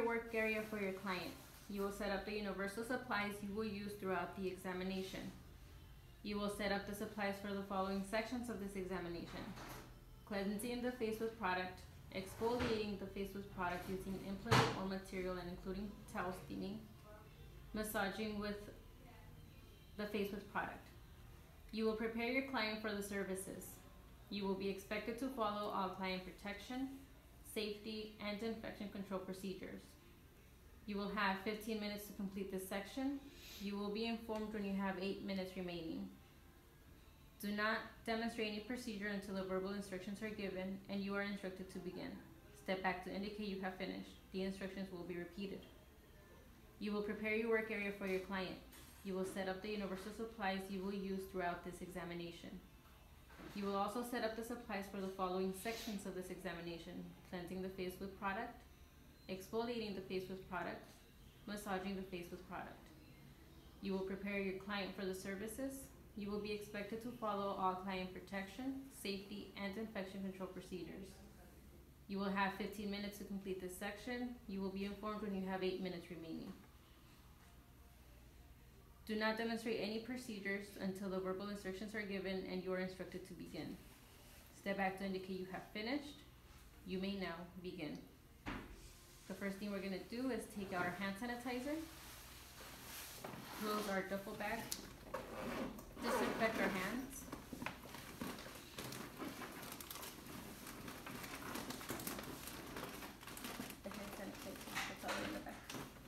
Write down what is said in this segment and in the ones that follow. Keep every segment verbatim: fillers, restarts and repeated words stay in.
your work area for your client. You will set up the universal supplies you will use throughout the examination. You will set up the supplies for the following sections of this examination: cleansing the face with product, exfoliating the face with product using implement or material and including towel steaming, massaging with the face with product. You will prepare your client for the services. You will be expected to follow all client protection, safety, and infection control procedures. You will have fifteen minutes to complete this section. You will be informed when you have eight minutes remaining. Do not demonstrate any procedure until the verbal instructions are given and you are instructed to begin. Step back to indicate you have finished. The instructions will be repeated. You will prepare your work area for your client. You will set up the universal supplies you will use throughout this examination. You will also set up the supplies for the following sections of this examination: cleansing the face with product, exfoliating the face with product, massaging the face with product. You will prepare your client for the services. You will be expected to follow all client protection, safety, and infection control procedures. You will have fifteen minutes to complete this section. You will be informed when you have eight minutes remaining. Do not demonstrate any procedures until the verbal instructions are given and you are instructed to begin. Step back to indicate you have finished. You may now begin. The first thing we're going to do is take out our hand sanitizer, close our duffel bag, disinfect our hands. The hand sanitizer, that's all in the back.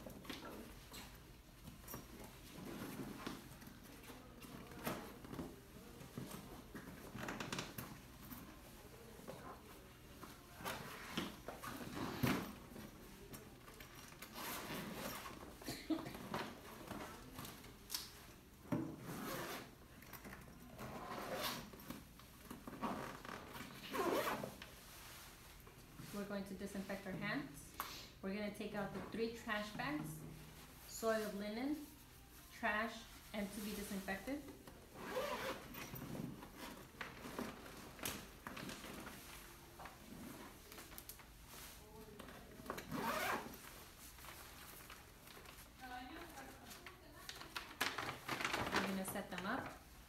We're going to disinfect our hands. We're going to take out the three trash bags, soiled linen, trash, and to be disinfected. I'm going to set them up.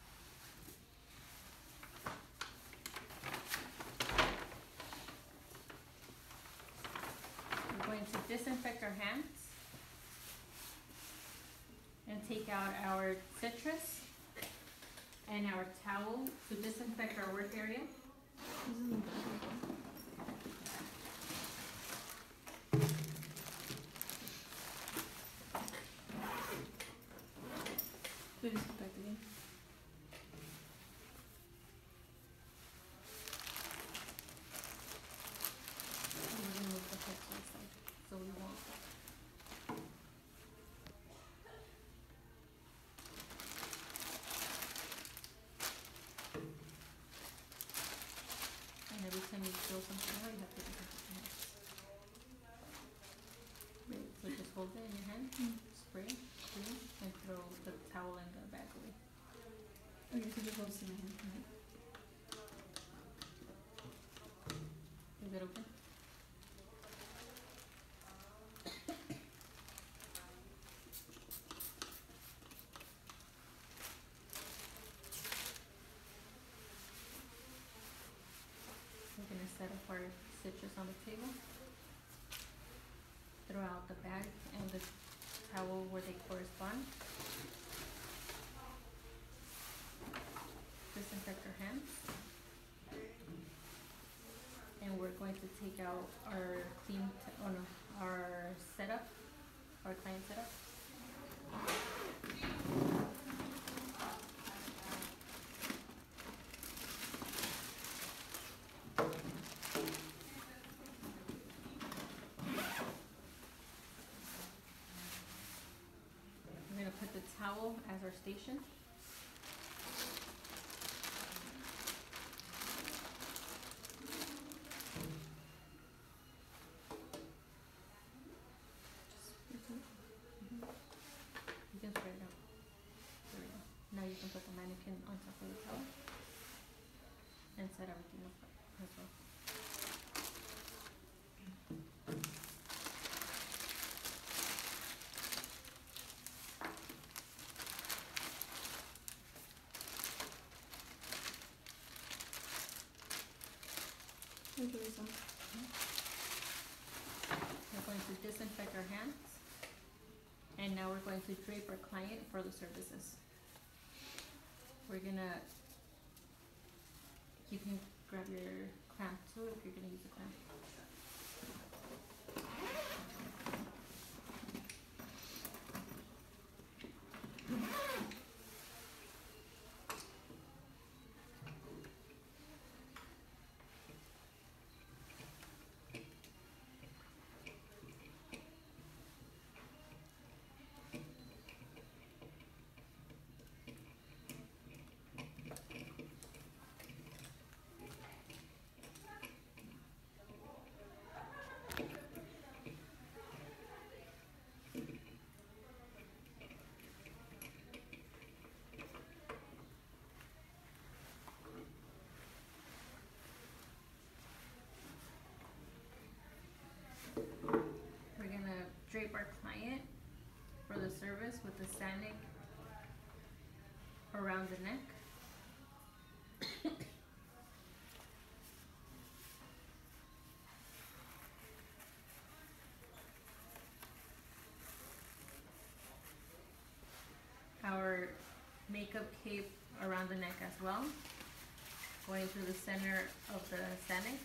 To disinfect our hands and take out our citrus and our towel to disinfect our work area. Disinfect again. So we won't. And every time you throw something out, you have to disinfect your hands. Right. So just hold it in your hand, mm. spray, clean, and throw the towel and the bag away. Okay, so just hold it in my hand. Is it open? We're going to set up our citrus on the table. Throw out the bag and the towel where they correspond. Disinfect our hands. And we're going to take out our clean, t oh no, our setup, our client setup. We're going to put the towel as our station. You can spread it out. There we go. Now you can put the mannequin on top of the towel and set everything up as well. And now we're going to drape our client for the services. We're gonna, you can grab your clamp too if you're gonna use a clamp. We're gonna drape our client for the service with the Sanic around the neck. Our makeup cape around the neck as well, going through the center of the Sanic.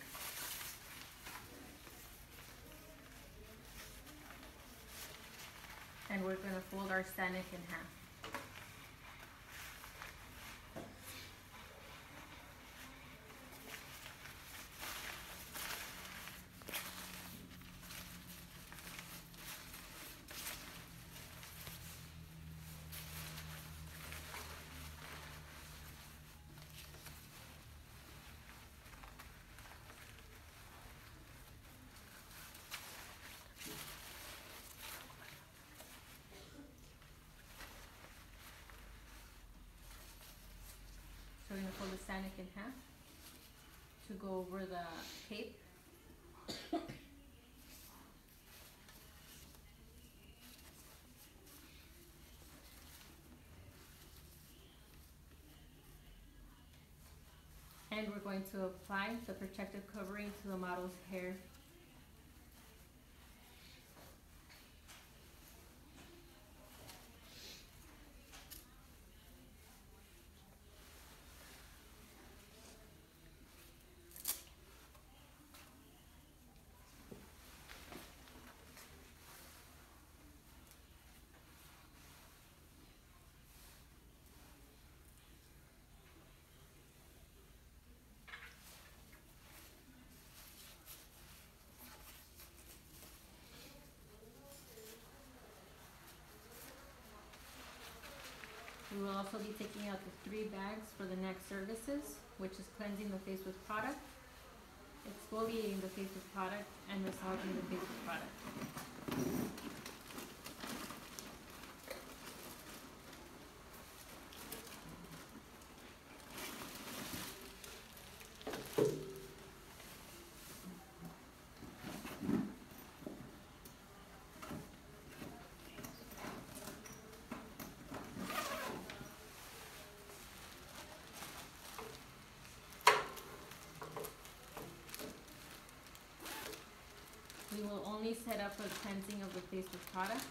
And we're gonna fold our Sanic in half. So we're gonna fold the Sanic in half to go over the cape. And we're going to apply the protective covering to the model's hair. We will also be taking out the three bags for the neck services, which is cleansing the face with product, exfoliating the face with product, and massaging the face with product. We will only set up for the cleansing of the face with product.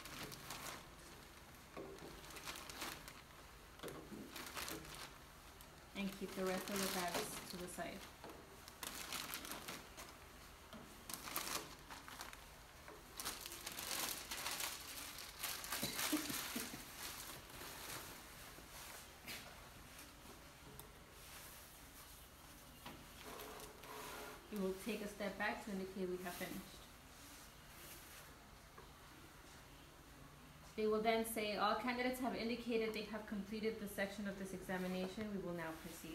And keep the rest of the bags to the side. We will take a step back to indicate we have finished. They will then say, all candidates have indicated they have completed the section of this examination. We will now proceed.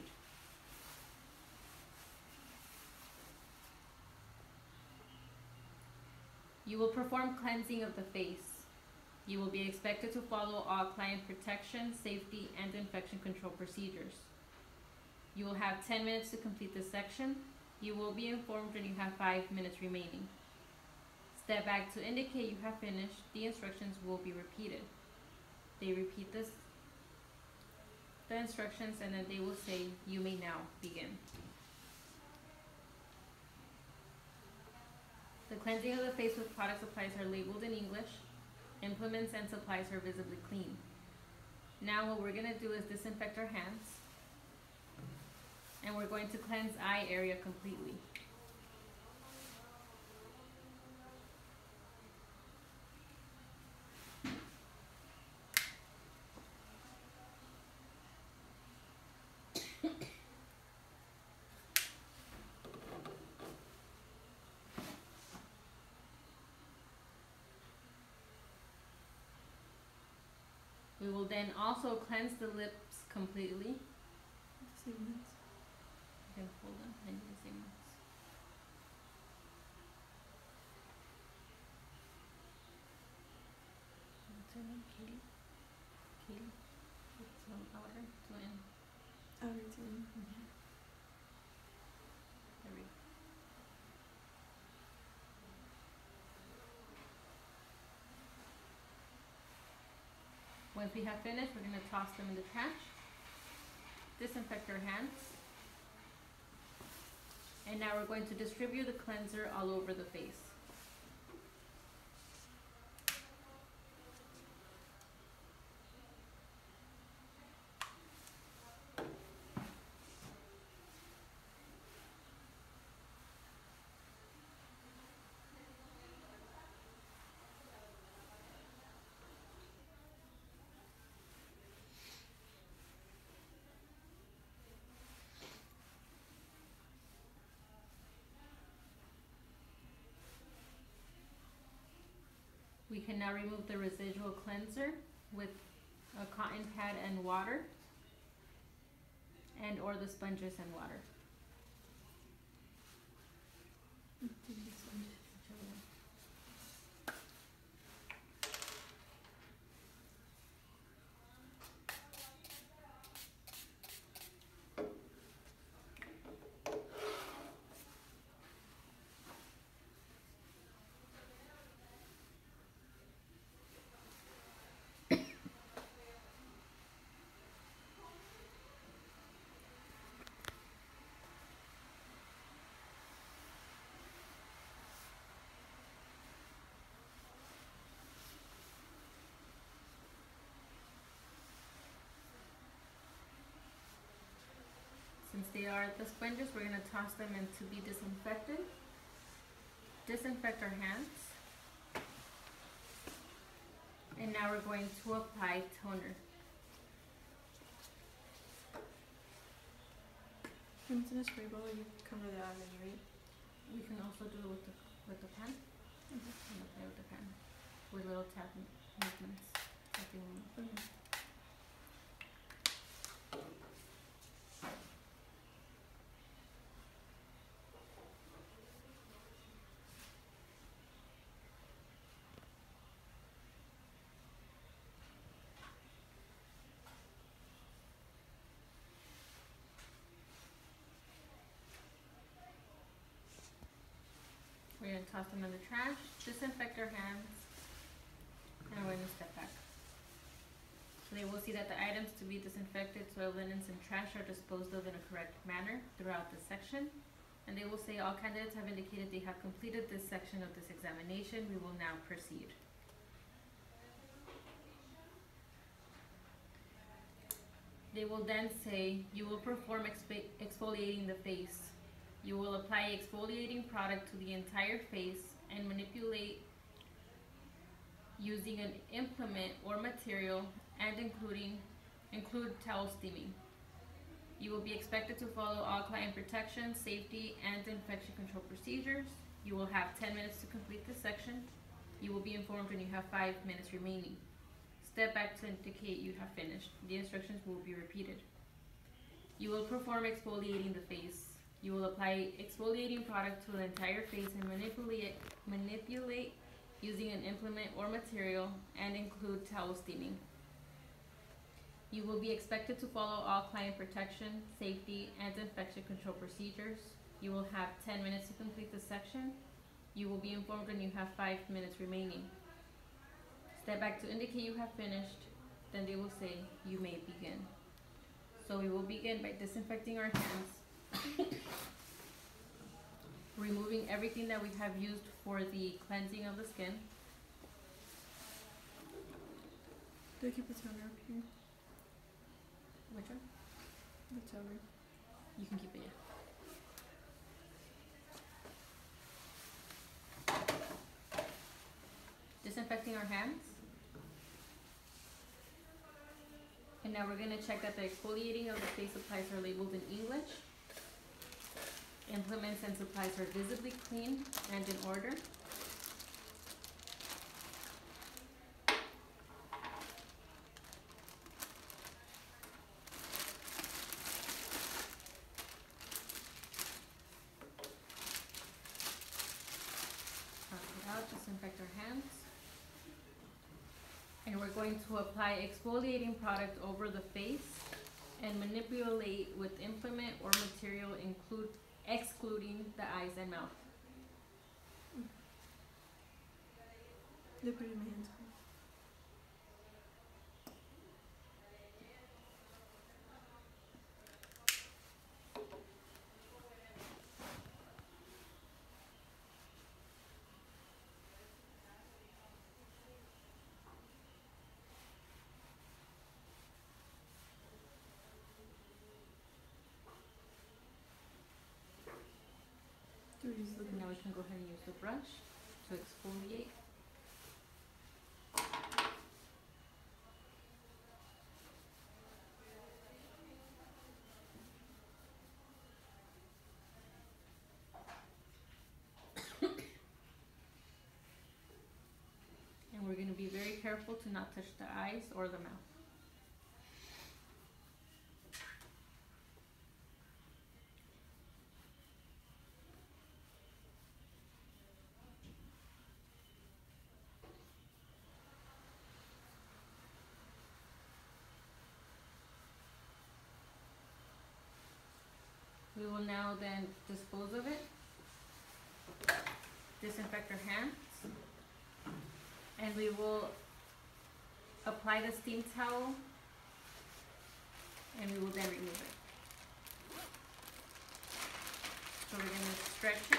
You will perform cleansing of the face. You will be expected to follow all client protection, safety, and infection control procedures. You will have ten minutes to complete this section. You will be informed when you have five minutes remaining. Step back to indicate you have finished. The instructions will be repeated. They repeat this, the instructions, and then they will say, you may now begin. The cleansing of the face with product supplies are labeled in English. Implements and supplies are visibly clean. Now what we're going to do is disinfect our hands. And we're going to cleanse eye area completely. We will then also cleanse the lips completely. Same ones. You can hold them and do the same ones. What's her name? Katie? Katie? It's from outer to in. Outer to in. Mm-hmm. There we go. Once we have finished, we're going to toss them in the trash. Disinfect our hands. And now we're going to distribute the cleanser all over the face. We can now remove the residual cleanser with a cotton pad and water, and or the sponges and water. Mm-hmm. Whichever one. Since they are the sponges, we're going to toss them in to be disinfected. Disinfect our hands. And now we're going to apply toner. When it's in a spray bottle, you cover that already, right? We can also do it with the with the pen. Okay. And apply with the pen. With little tap movements. Tapping movements. Okay. We're going to toss them in the trash, disinfect our hands, and we're going to step back. So they will see that the items to be disinfected, soil linens, and trash are disposed of in a correct manner throughout this section. And they will say all candidates have indicated they have completed this section of this examination. We will now proceed. They will then say you will perform exp- exfoliating the face. You will apply exfoliating product to the entire face and manipulate using an implement or material and including include towel steaming. You will be expected to follow all client protection, safety, and infection control procedures. You will have ten minutes to complete this section. You will be informed when you have five minutes remaining. Step back to indicate you have finished. The instructions will be repeated. You will perform exfoliating the face. You will apply exfoliating product to the entire face and manipulate manipulate using an implement or material and include towel steaming. You will be expected to follow all client protection, safety, and infection control procedures. You will have ten minutes to complete this section. You will be informed when you have five minutes remaining. Step back to indicate you have finished. Then they will say you may begin. So we will begin by disinfecting our hands. Removing everything that we have used for the cleansing of the skin. Do I keep the toner up here? Which one? The toner. You can keep it, yeah. Disinfecting our hands. And now we're gonna check that the exfoliating of the face supplies are labeled in English. Implements and supplies are visibly clean and in order. Wash it out, disinfect our hands. And we're going to apply exfoliating product over the face and manipulate with implement or material include excluding the eyes and mouth. Do I put it in my hands? Do we use the Now we can go ahead and use the brush to exfoliate. And we're going to be very careful to not touch the eyes or the mouth. We will now then dispose of it, disinfect our hands, and we will apply the steam towel, and we will then remove it. So we're going to stretch it,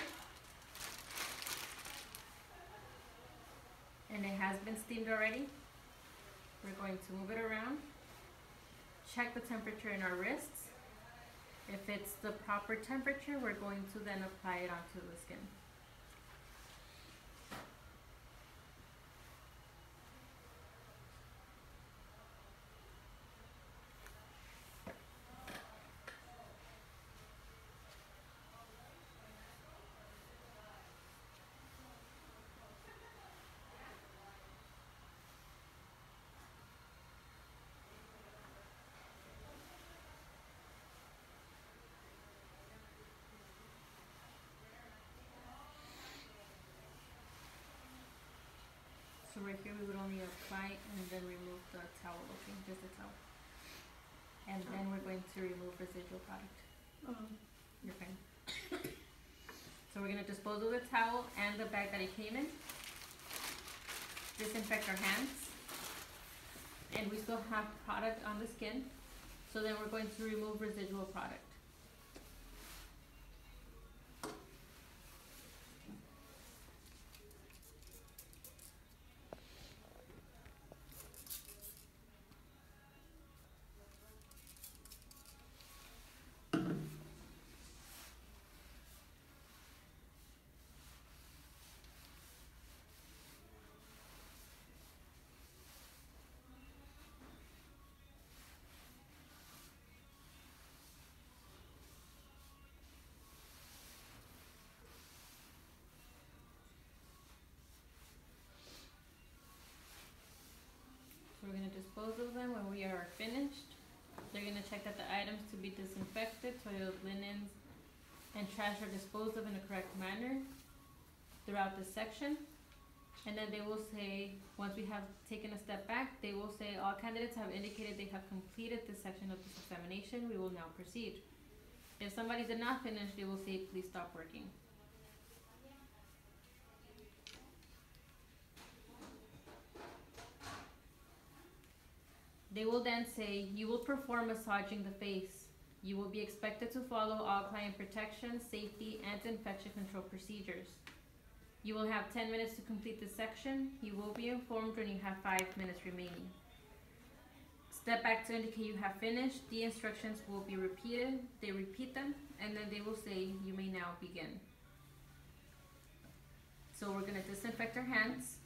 and it has been steamed already. We're going to move it around, check the temperature in our wrists. If it's the proper temperature, we're going to then apply it onto the skin. So right here we would only apply and then remove the towel, okay, just the towel. And then we're going to remove residual product. Um, You're fine. So we're gonna dispose of the towel and the bag that it came in. Disinfect our hands. And we still have product on the skin. So then we're going to remove residual product. We're going to dispose of them when we are finished. They're going to check that the items to be disinfected, toilet linens, and trash are disposed of in a correct manner throughout this section. And then they will say, once we have taken a step back, they will say all candidates have indicated they have completed this section of this examination. We will now proceed. If somebody did not finish, they will say, please stop working. They will then say, you will perform massaging the face. You will be expected to follow all client protection, safety, and infection control procedures. You will have ten minutes to complete this section. You will be informed when you have five minutes remaining. Step back to indicate you have finished. The instructions will be repeated. They repeat them, and then they will say, you may now begin. So we're gonna disinfect our hands.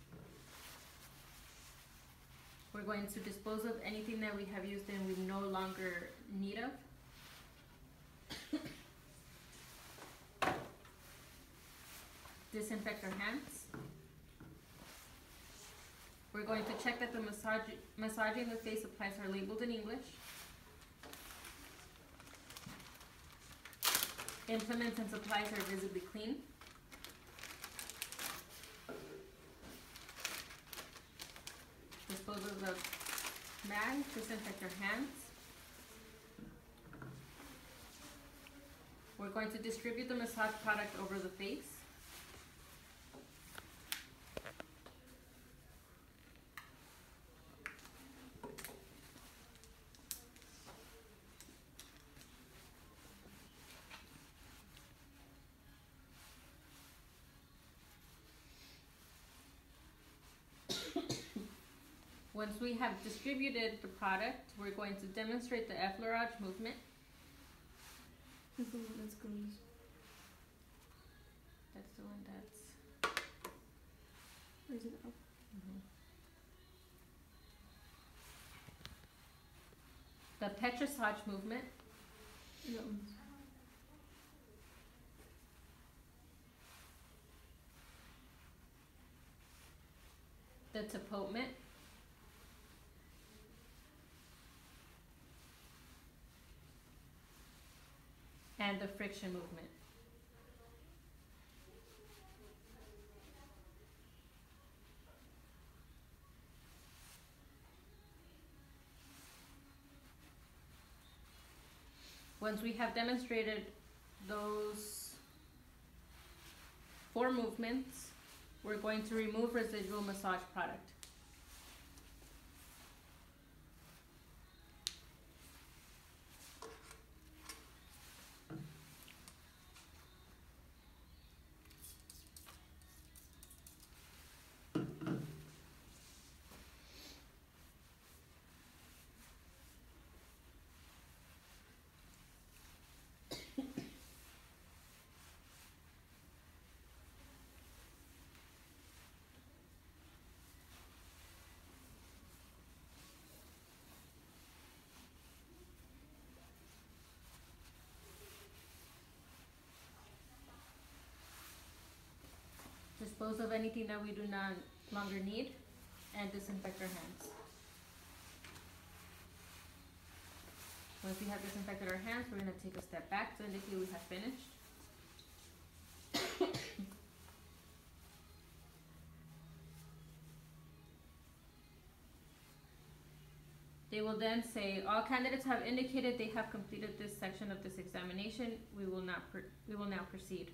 We're going to dispose of anything that we have used and we no longer need of. Disinfect our hands. We're going to check that the massage, massaging the face supplies are labeled in English. Implements and supplies are visibly clean. Dispose of the bag, disinfect your hands. We're going to distribute the massage product over the face. Once we have distributed the product, we're going to demonstrate the effleurage movement. This is the one that's goes. That's the one that's... Or is it up? Mm-hmm. The petrissage movement. That one's. The tapotement. And the friction movement. Once we have demonstrated those four movements, we're going to remove residual massage product. Dispose of anything that we do not longer need, and disinfect our hands. Once we have disinfected our hands, we're going to take a step back to indicate we have finished. They will then say, all candidates have indicated they have completed this section of this examination. We will not pr- we will now proceed.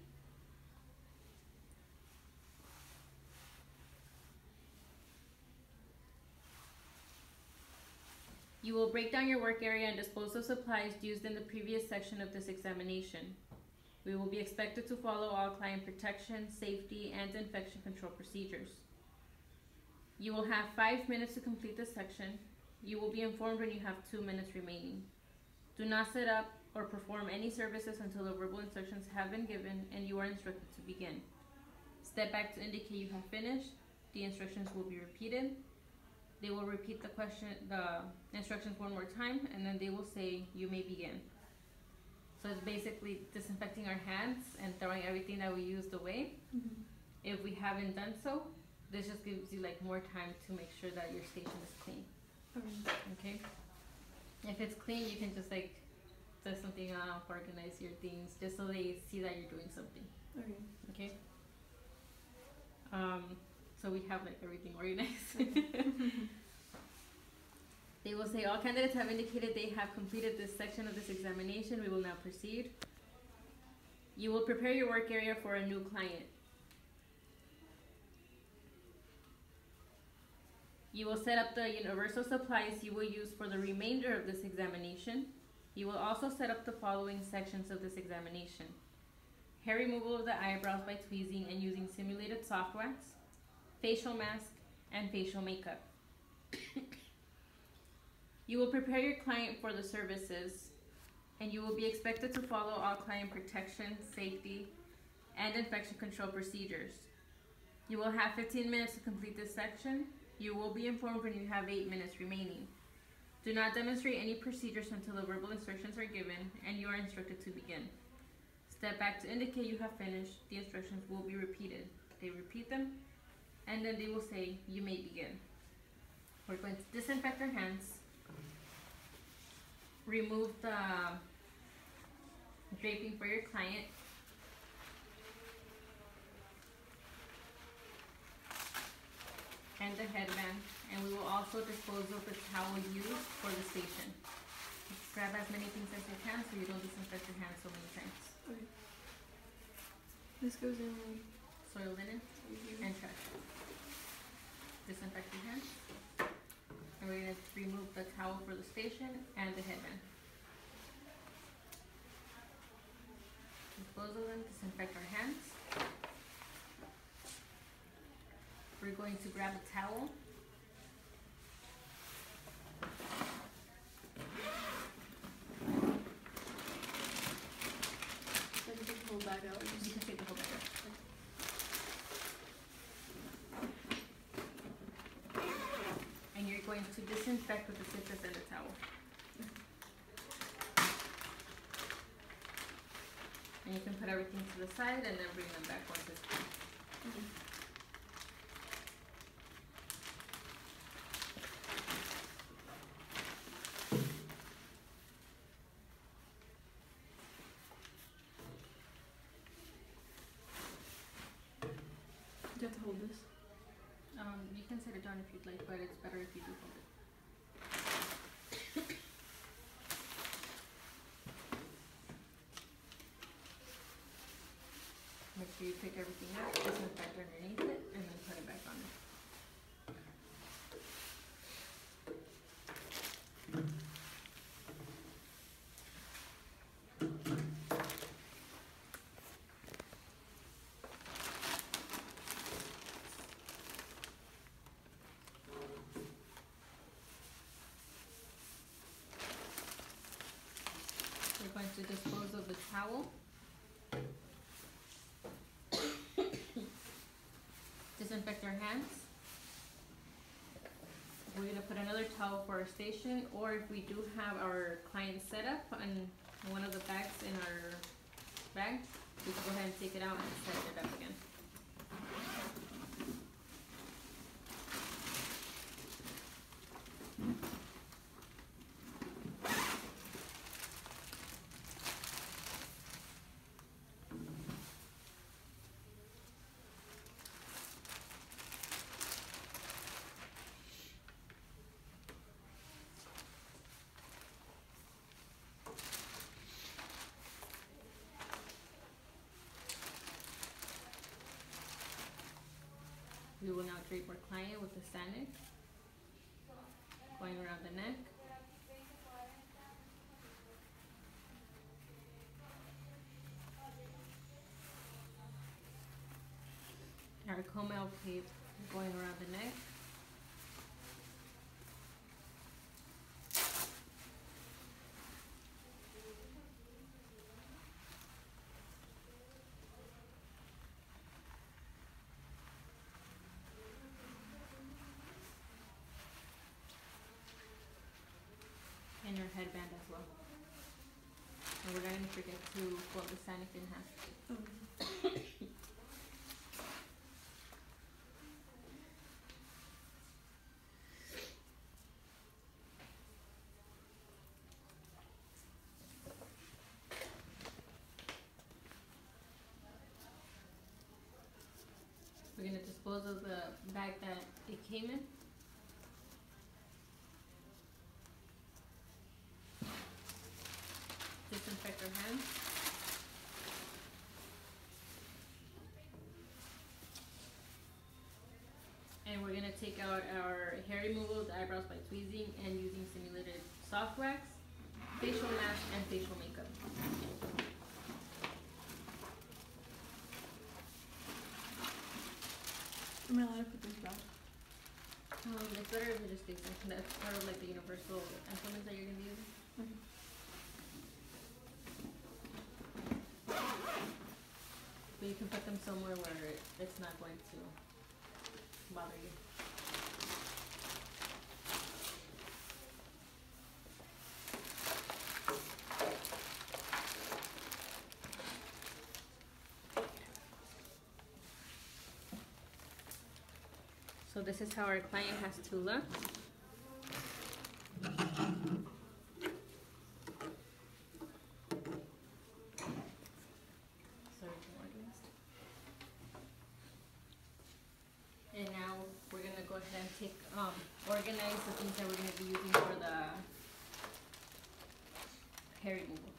You will break down your work area and dispose of supplies used in the previous section of this examination. We will be expected to follow all client protection, safety, and infection control procedures. You will have five minutes to complete this section. You will be informed when you have two minutes remaining. Do not set up or perform any services until the verbal instructions have been given and you are instructed to begin. Step back to indicate you have finished. The instructions will be repeated. They will repeat the question, the instructions one more time, and then they will say, you may begin. So it's basically disinfecting our hands and throwing everything that we used away. Mm-hmm. If we haven't done so, this just gives you like more time to make sure that your station is clean. Okay. Okay? If it's clean, you can just like dust something off, organize your things, just so they see that you're doing something. Okay. Okay? Um, so we have like everything organized. Okay. They will say, all candidates have indicated they have completed this section of this examination. We will now proceed. You will prepare your work area for a new client. You will set up the universal supplies you will use for the remainder of this examination. You will also set up the following sections of this examination: hair removal of the eyebrows by tweezing and using simulated soft wax, facial mask, and facial makeup. You will prepare your client for the services, and you will be expected to follow all client protection, safety, and infection control procedures. You will have fifteen minutes to complete this section. You will be informed when you have eight minutes remaining. Do not demonstrate any procedures until the verbal instructions are given and you are instructed to begin. Step back to indicate you have finished. The instructions will be repeated. They repeat them, and then they will say, you may begin. We're going to disinfect our hands, remove the draping for your client, and the headband, and we will also dispose of the towel used for the station. Just grab as many things as you can so you don't disinfect your hands so many times. Okay. This goes in like Soil linen right here. and trash. Disinfect your hands. And we're gonna remove the towel for the station and the headband. Dispose of them, disinfect our hands. We're going to grab a towel. So I can take the whole bag out. You can take the whole bag out. And you're going to disinfect with the citrus and the towel. And you can put everything to the side and then bring them back once it's done. Okay. Do you have to hold this? Um, you can set it down if you'd like, but it's better if you do hold it. Make sure you pick everything up, disinfect underneath it, and then put it back on it. We're going to dispose of the towel. Disinfect our hands. We're gonna put another towel for our station, or if we do have our client set up on one of the bags in our bag, we can go ahead and take it out and set it up again. We will now drape our client with the Sanic, going around the neck. Our Comel tape going around the neck. And your headband as well. And we're not gonna forget to fold the Sanic in half. Oh. We're gonna dispose of the bag that it came in. Disinfect our hands. And we're gonna take out our hair removal, the eyebrows by tweezing and using simulated soft wax, facial mask, and facial makeup. Am I allowed to put this back? Um, if sounds better if it just stays in. That's part of like the universal implements that you're gonna be using. Mhm. But you can put them somewhere where it, it's not going to bother you. So this is how our client has to look. Sorry, and now we're gonna go ahead and take um organize the things that we're gonna be using for the hair removal.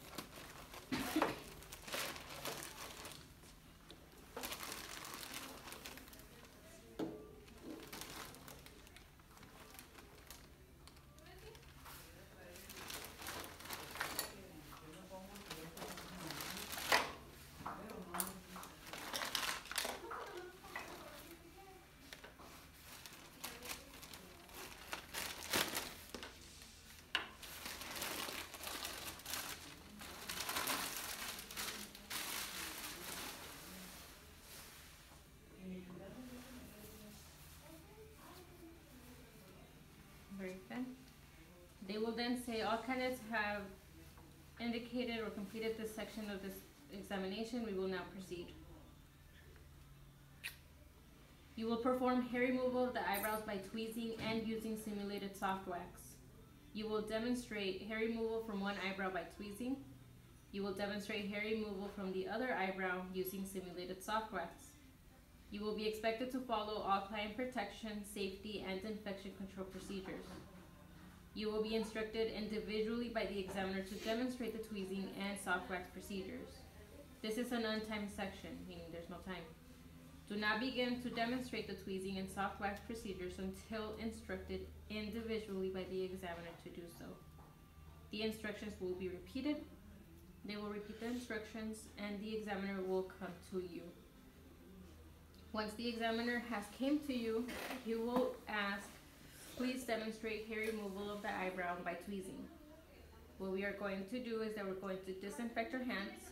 Very good. They will then say all candidates have indicated or completed this section of this examination. We will now proceed. You will perform hair removal of the eyebrows by tweezing and using simulated soft wax. You will demonstrate hair removal from one eyebrow by tweezing. You will demonstrate hair removal from the other eyebrow using simulated soft wax. You will be expected to follow all client protection, safety, and infection control procedures. You will be instructed individually by the examiner to demonstrate the tweezing and soft wax procedures. This is an untimed section, meaning there's no time. Do not begin to demonstrate the tweezing and soft wax procedures until instructed individually by the examiner to do so. The instructions will be repeated. They will repeat the instructions and the examiner will come to you. Once the examiner has came to you, he will ask, please demonstrate hair removal of the eyebrow by tweezing. What we are going to do is that we're going to disinfect our hands.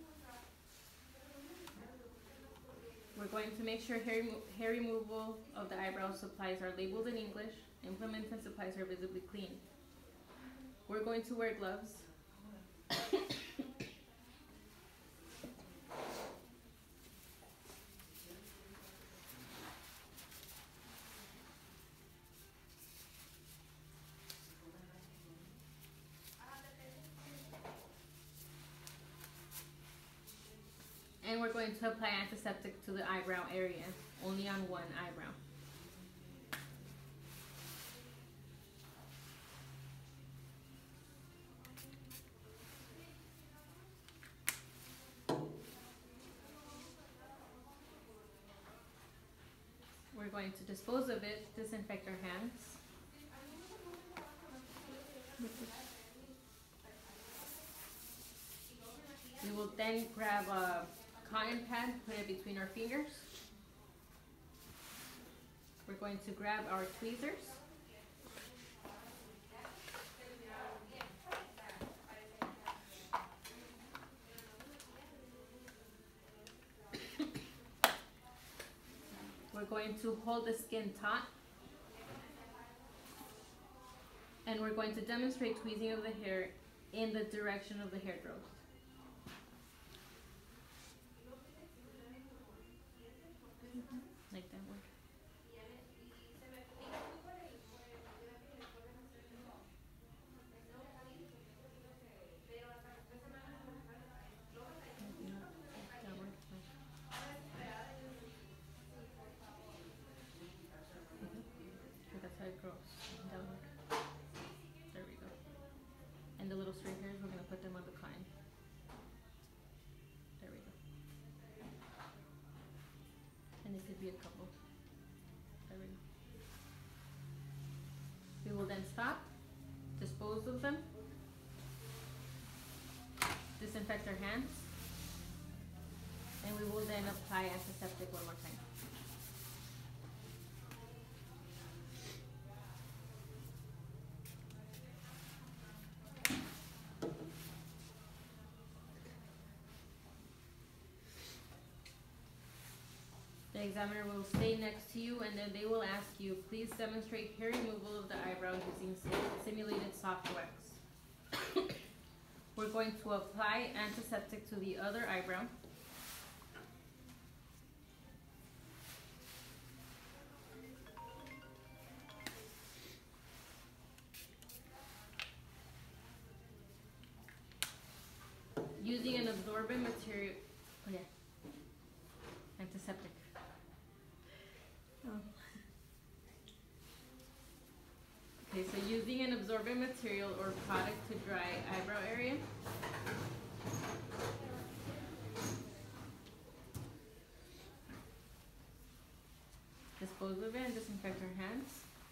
We're going to make sure hair, remo hair removal of the eyebrow supplies are labeled in English. Implements and supplies are visibly clean. We're going to wear gloves. And we're going to apply antiseptic to the eyebrow area, only on one eyebrow. We're going to dispose of it, disinfect our hands. We will then grab a cotton pad, put it between our fingers. We're going to grab our tweezers. We're going to hold the skin taut. And we're going to demonstrate tweezing of the hair in the direction of the hair growth. Like that one. That's how it grows. Downward. There we go. And the little straight hairs, we're going to put them on the cotton. There we go. And it could be a couple. There we go. We will then stop, dispose of them, disinfect our hands, and we will then apply antiseptic one more time. The examiner will stay next to you and then they will ask you, please demonstrate hair removal of the eyebrow using sim- simulated soft wax. We're going to apply antiseptic to the other eyebrow. Using an absorbent material, oh yeah, antiseptic. Oh. Okay, so using an absorbent material or product to dry eyebrow area. Dispose of it and disinfect our hands.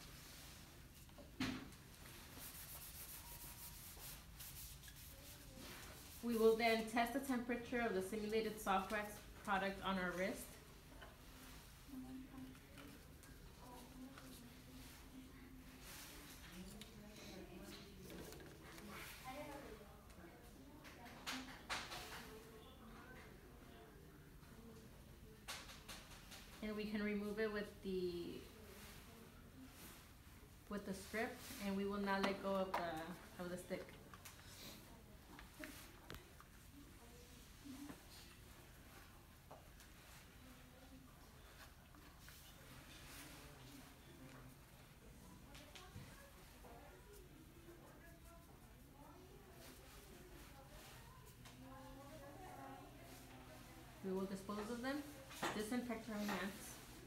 We will then test the temperature of the simulated soft wax product on our wrist. And we can remove it with the with the strip, and we will not let go of the of the stick. We will dispose of them, disinfect our hands.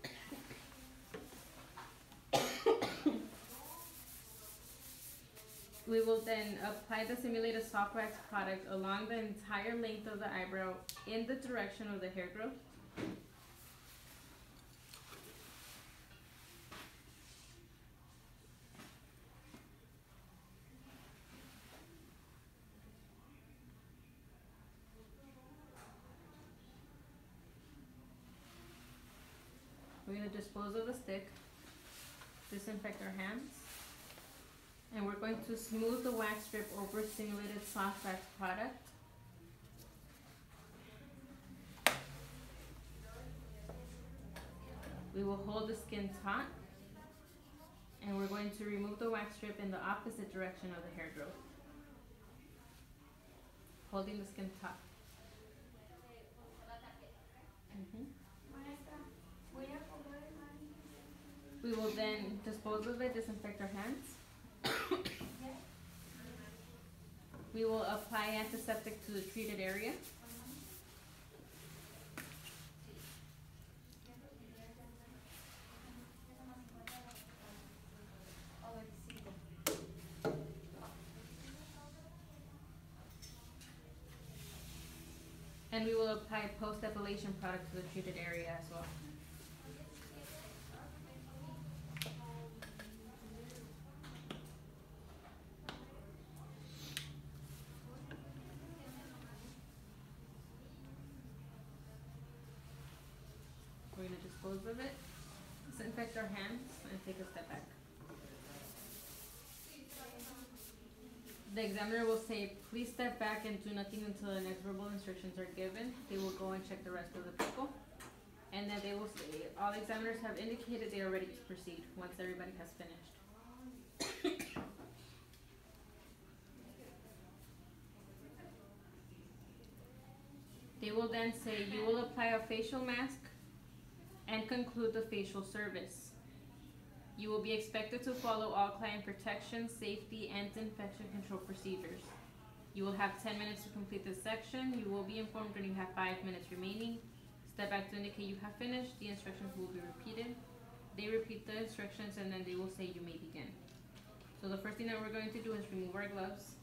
We will then apply the simulated soft wax product along the entire length of the eyebrow in the direction of the hair growth. We're going to dispose of the stick, disinfect our hands, and we're going to smooth the wax strip over simulated soft wax product. We will hold the skin taut, and we're going to remove the wax strip in the opposite direction of the hair growth, holding the skin taut. Mm-hmm. We will then dispose of it, disinfect our hands. We will apply antiseptic to the treated area. And we will apply post-epilation product to the treated area as well. We're going to dispose of it, disinfect our hands, and take a step back. The examiner will say, please step back and do nothing until the next verbal instructions are given. They will go and check the rest of the people. And then they will say, all examiners have indicated they are ready to proceed once everybody has finished. They will then say, you will apply a facial mask and conclude the facial service. You will be expected to follow all client protection, safety, and infection control procedures. You will have ten minutes to complete this section. You will be informed when you have five minutes remaining. Step back to indicate you have finished. The instructions will be repeated. They repeat the instructions and then they will say you may begin. So the first thing that we're going to do is remove our gloves.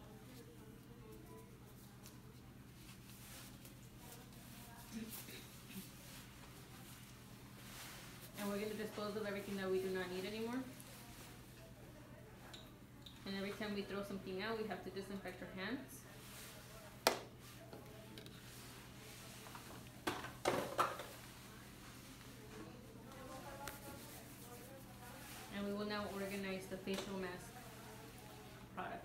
And we're going to dispose of everything that we do not need anymore. And every time we throw something out, we have to disinfect our hands. And we will now organize the facial mask products.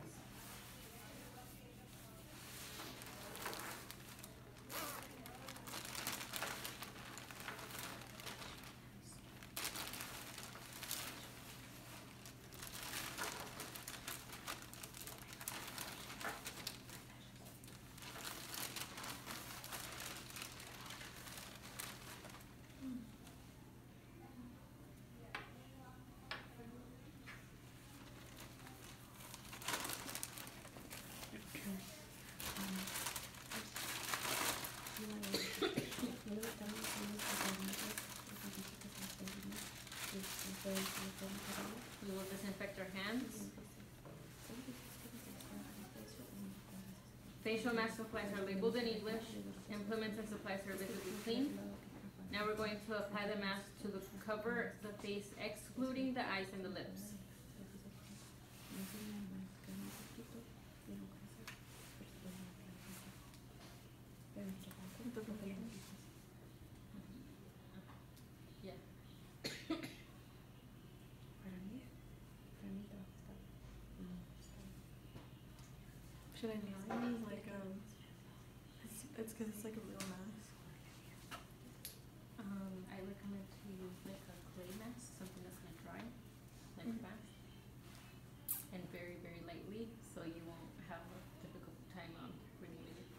We will disinfect our hands. Facial mask supplies are labeled in English. Implements and supplies are visibly clean. Now we're going to apply the mask to the cover the face, excluding the eyes and the lips. Yeah. Should I name like um? It's it's because it's like a real mask. Um, I recommend to use like a clay mask, something that's gonna dry, like Mhm. fast, and very, very lightly, so you won't have a difficult time um removing it.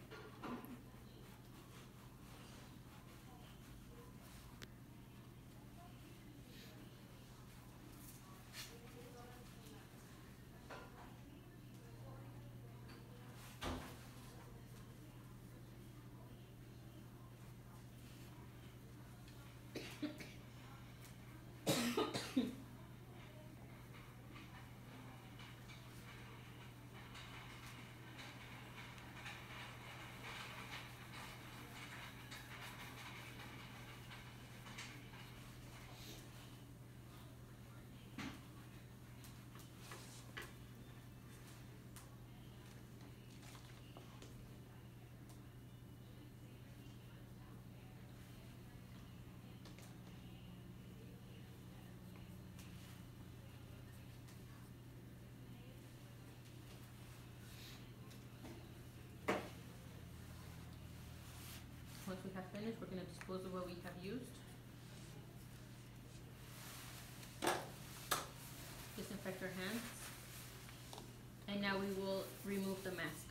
Once we have finished, we're gonna dispose of what we have used. Disinfect our hands. And now we will remove the mask.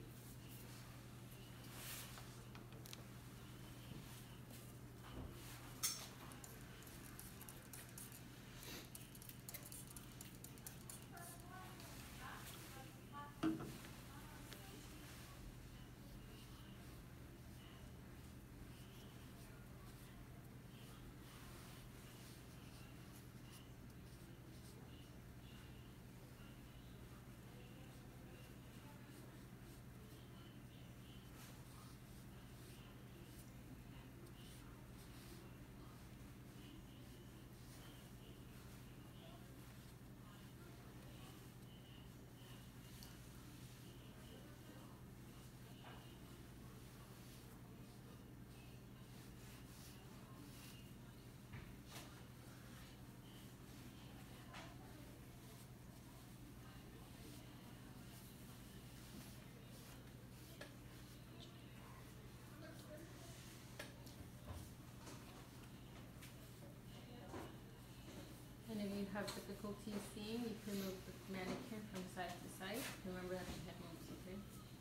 And if you have difficulty seeing, you can move the mannequin from side to side. Remember that the head moves, okay?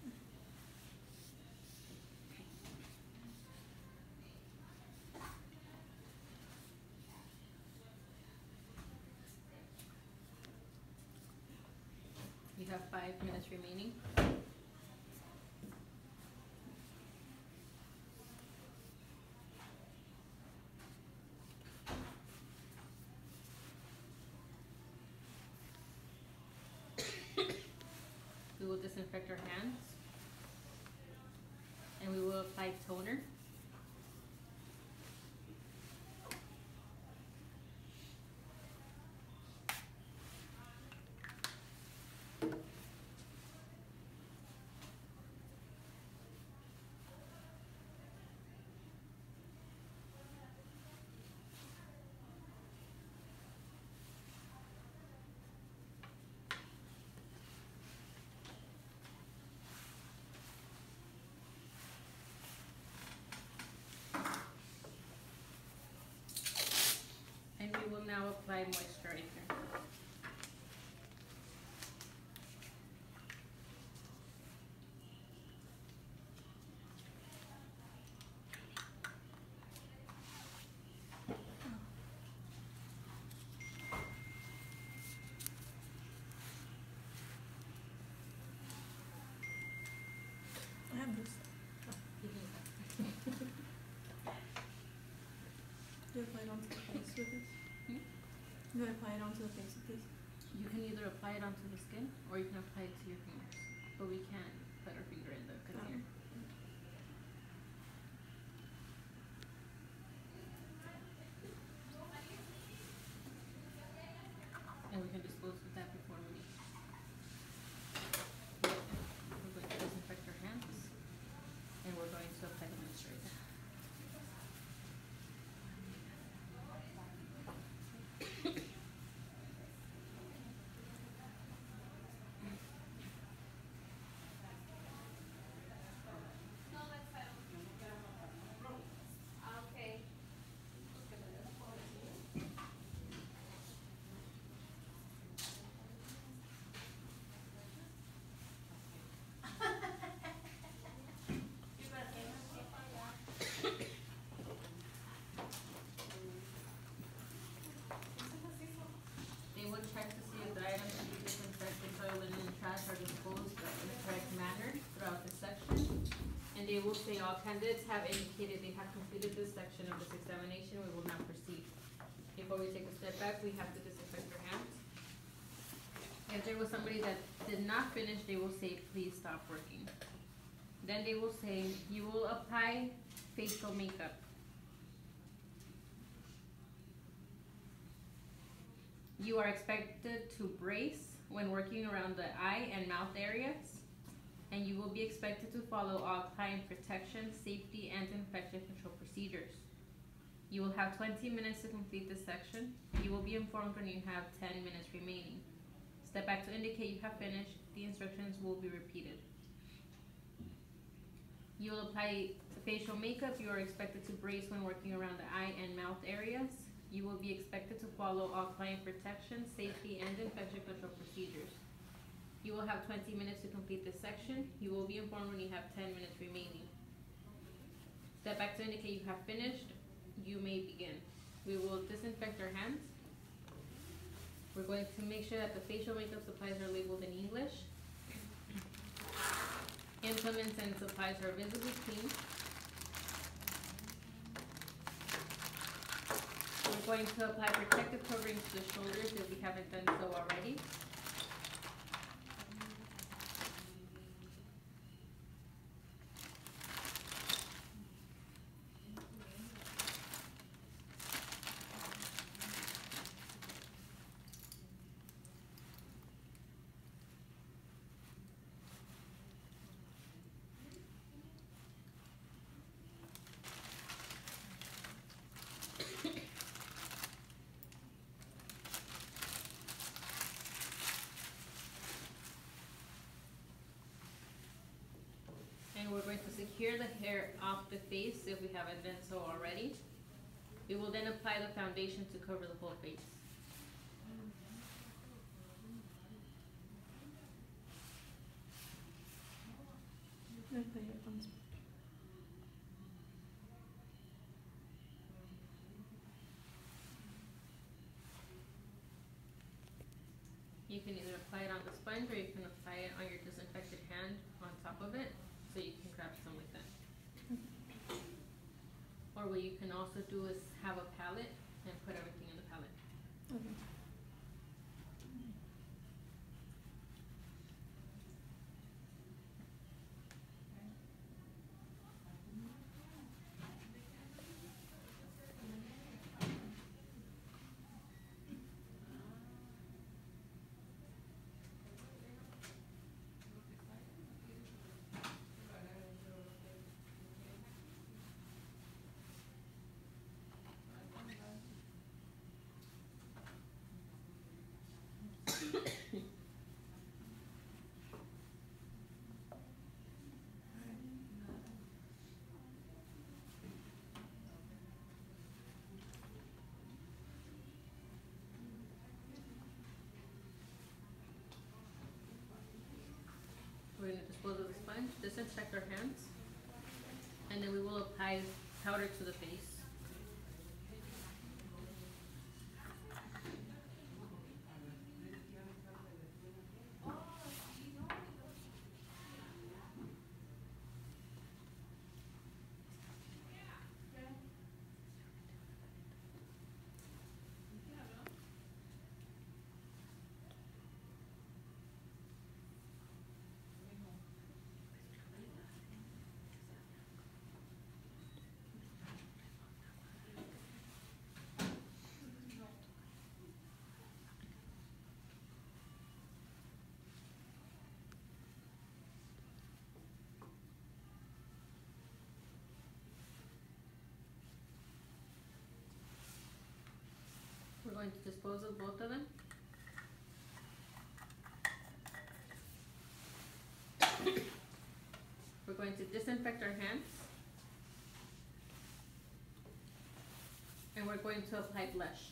You have five minutes remaining. We will disinfect our hands. And we will apply toner. And we will now apply moisturizer. I have this. Do I apply it onto the face with this? Hmm? Do I apply it onto the face with this? apply it onto the skin, or you can apply it to your fingers. But we can't put our finger in the container. And we can dispose of that before we leave. We're going to disinfect our hands, and we're going to apply the moisturizer. They will check to see if the items to be disinfected, soil, linen, and trash are disposed of in the correct manner throughout the section. And they will say all candidates have indicated they have completed this section of this examination, we will now proceed. Before we take a step back, we have to disinfect our hands. If there was somebody that did not finish, they will say, please stop working. Then they will say, you will apply facial makeup. You are expected to brace when working around the eye and mouth areas, and you will be expected to follow all client protection, safety, and infection control procedures. You will have twenty minutes to complete this section. You will be informed when you have ten minutes remaining. Step back to indicate you have finished. The instructions will be repeated. You will apply facial makeup. You are expected to brace when working around the eye and mouth areas. You will be expected to follow all client protection, safety, and infection control procedures. You will have twenty minutes to complete this section. You will be informed when you have ten minutes remaining. Step back to indicate you have finished. You may begin. We will disinfect our hands. We're going to make sure that the facial makeup supplies are labeled in English. Implements and supplies are visibly clean. We're going to apply protective coverings to the shoulders if we haven't done so already. And we're going to secure the hair off the face if we haven't done so already. We will then apply the foundation to cover the whole face. I play it on sponge. You can either apply it on the sponge or you can apply it on your disinfected hand on top of it, so you can grab some like that. Or what you can also do is have a palette and put everything in the palette. Okay. We're going to dispose of the sponge, disinfect our hands, and then we will apply powder to the face. going to dispose of both of them. We're going to disinfect our hands. And we're going to apply blush.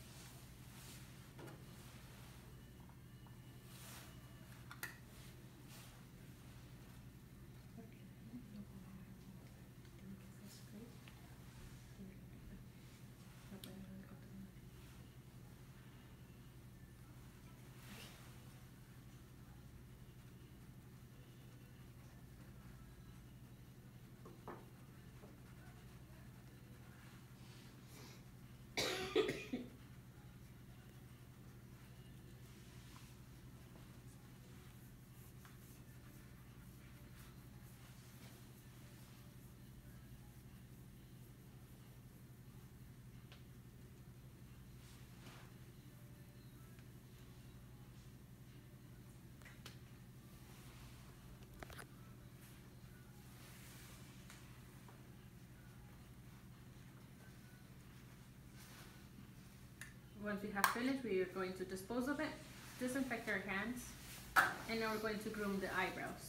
Once we have finished, we are going to dispose of it, disinfect our hands, and now we're going to groom the eyebrows.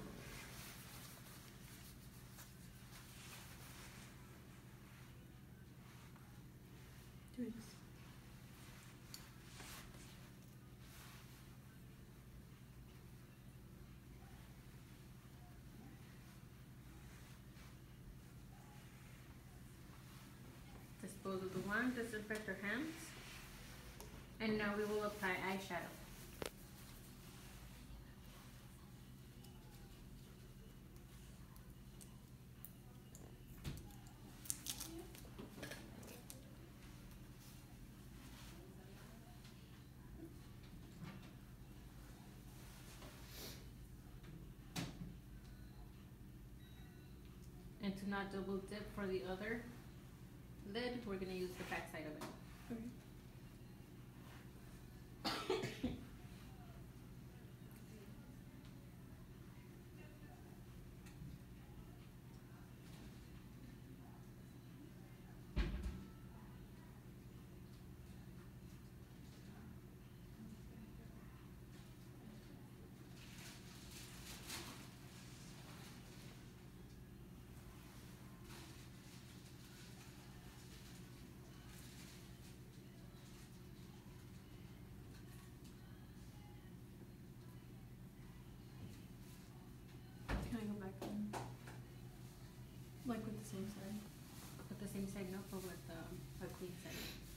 Do it. Dispose of the one, disinfect our hands, and now we will apply eyeshadow. And to not double dip for the other lid, we're going to use the back side of it. Okay. Can I go back then? Like with the same side? With the same side, no, but with um, a clean side.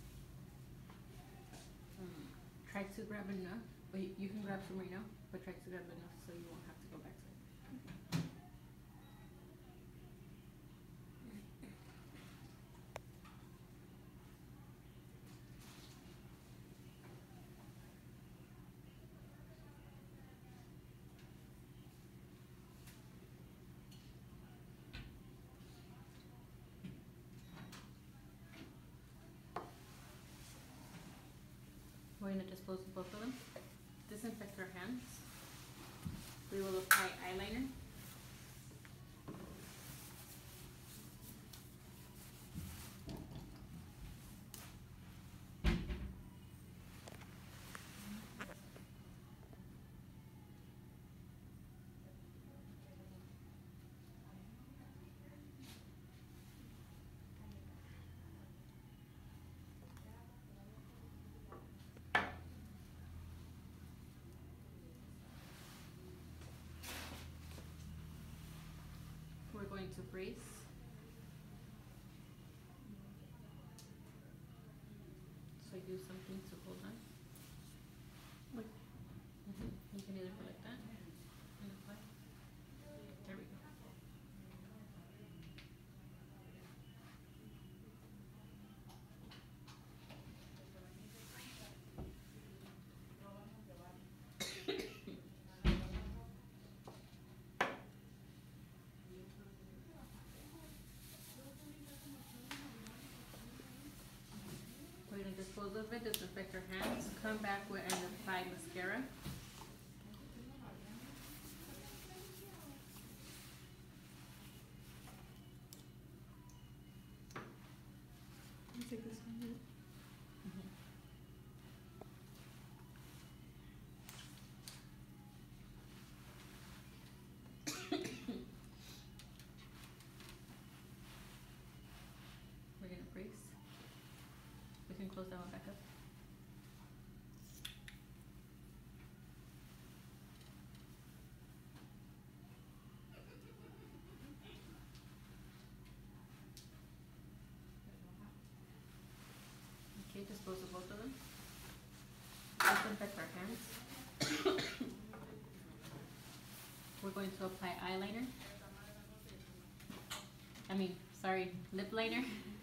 Um, try to grab enough, but you, you can grab some right now, but try to grab enough so you won't have to go back to it. We're going to dispose of both of them. Disinfect our hands. We will apply eyeliner. We're going to brace. So use something to hold on. Like, Mm-hmm. You can either go like that and apply. There we go. We're going to dispose of it, disinfect our hands, come back with and apply mascara. let me take this one. Mm-hmm. close that one back up. Okay, dispose of both of them. Disinfect our hands. We're going to apply eyeliner. I mean, sorry, lip liner.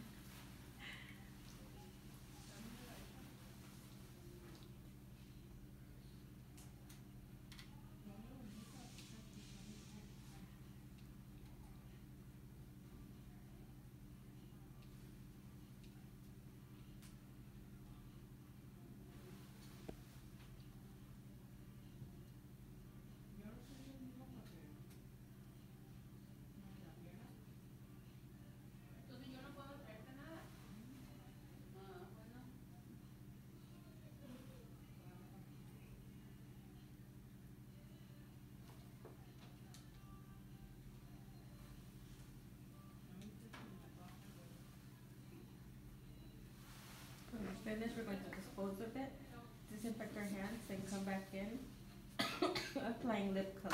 Finish, we're going to dispose of it, disinfect our hands, and come back in applying lip color.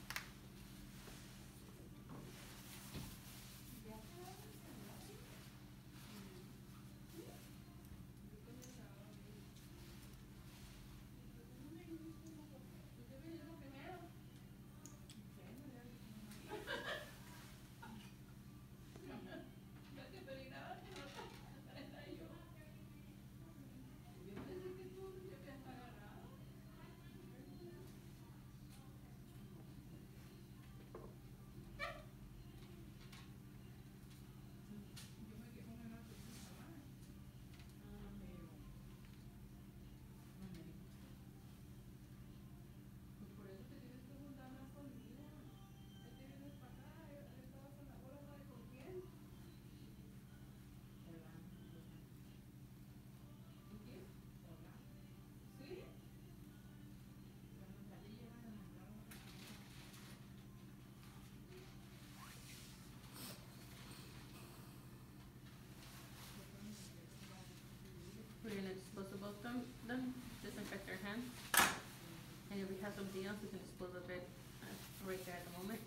We're gonna dispose of both them, them, disinfect our hands, and if we have something else, we can dispose of it uh, right there at the moment.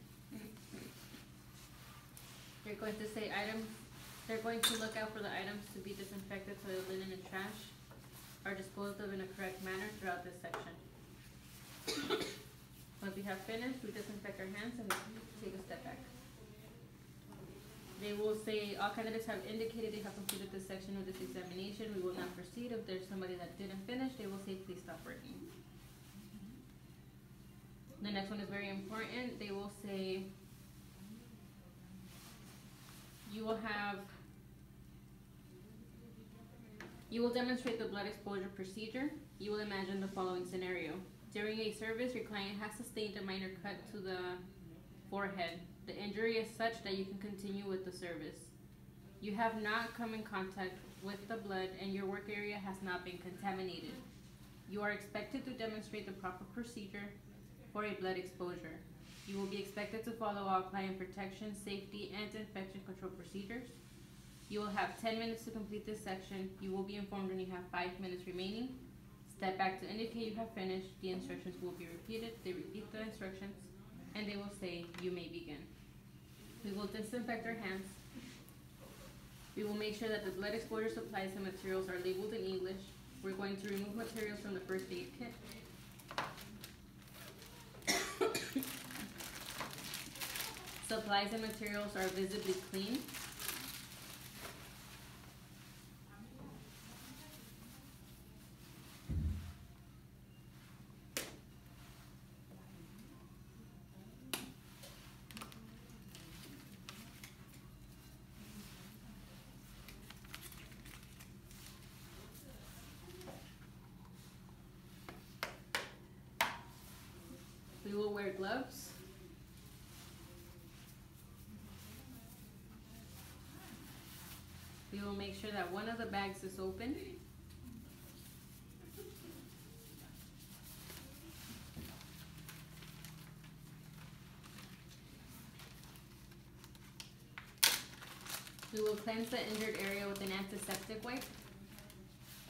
They're going to say items, they're going to look out for the items to be disinfected so the linen and trash are disposed of in a correct manner throughout this section. Once we have finished, we disinfect our hands and we take a step back. They will say, all candidates have indicated they have completed this section of this examination. We will now proceed. If there's somebody that didn't finish, they will say, please stop working. The next one is very important. They will say, you will have, you will demonstrate the blood exposure procedure. You will imagine the following scenario. During a service, your client has sustained a minor cut to the forehead. The injury is such that you can continue with the service. You have not come in contact with the blood and your work area has not been contaminated. You are expected to demonstrate the proper procedure for a blood exposure. You will be expected to follow all client protection, safety, and infection control procedures. You will have ten minutes to complete this section. You will be informed when you have five minutes remaining. Step back to indicate you have finished. The instructions will be repeated. They repeat the instructions, and they will say, you may begin. We will disinfect our hands. We will make sure that the blood exposure supplies and materials are labeled in English. We're going to remove materials from the first aid kit. Supplies and materials are visibly clean. We will wear gloves. We will make sure that one of the bags is open. We will cleanse the injured area with an antiseptic wipe.